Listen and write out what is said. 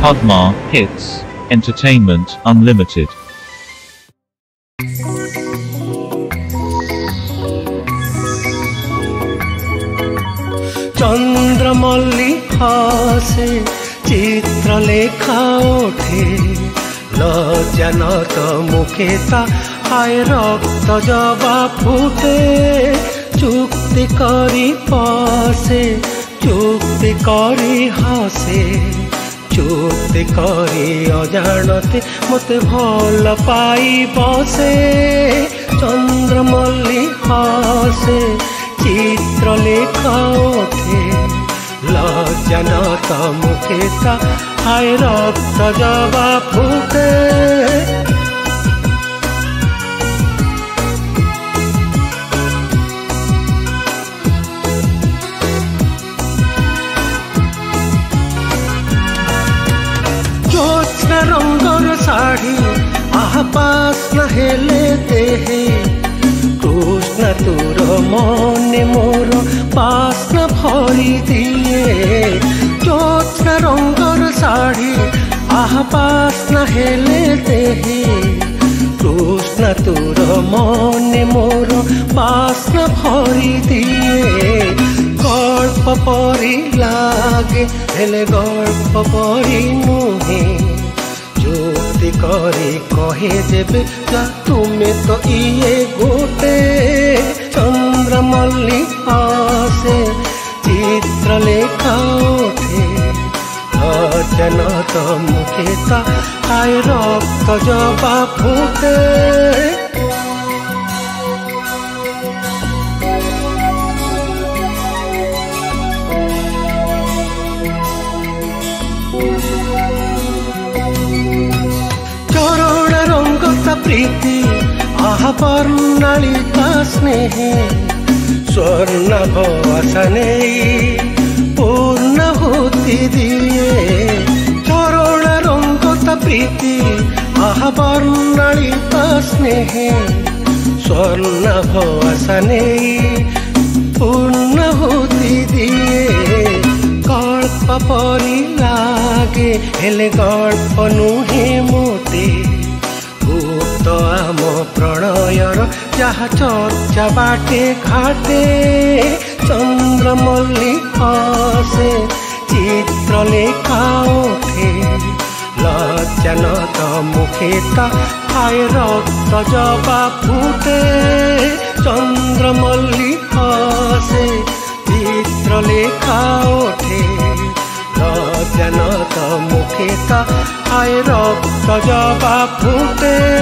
Padma Hits Entertainment Unlimited. चंद्रमल्ली हासे Chitralekha ओठे लज्जानत मुखेता हाय रक्त जबा फुटे चुक्ति करी पसे चुक्ति करी हसे चुक्ति करी अजाणते मते भल पाई बसे चंद्रमल्ली हासे चित्रलेखा ओठे लज्जानत मुखेता हाय रक्त जबा फुटे ज्योत्स्ना रंगर साड़ी आपास नहेले देहे कृष्ण तोर मने मोर बास्ना भरी दिए ज्योत्स्ना रंगर साड़ी आपास नहेले देहे कृष्ण तोर मने मोर बास्ना भरी दिए गल्प परी लागे हेले गल्प परी नुहे जुक्ति करी कहे जेबे जा तुमे तो इए गोटे चंद्रमल्ली हासे चित्रलेखा ओठे लज्जानत मुखेता हाय रक्त जबा फुटे प्रीति आहा वर्णालिता स्नेहे स्वर्णभवसने पूर्णाहुति दिए चरण रंगता प्रीति आहा वर्णालिता स्नेहे स्वर्णभवसने पूर्णाहुति दिए गल्प परी लागे हेले गल्प नुहे मोटे तो आम प्रणयर जहा चर्चा बाटे घाटे चंद्रमल्ली हासे चित्रलेखा ओठे लज्जानत मुखेता हाय रक्त जबा फुटे चंद्रमल्ली हासे चित्रलेखा ओठे लज्जानत मुखेता हाय रक्त जबा फुटे।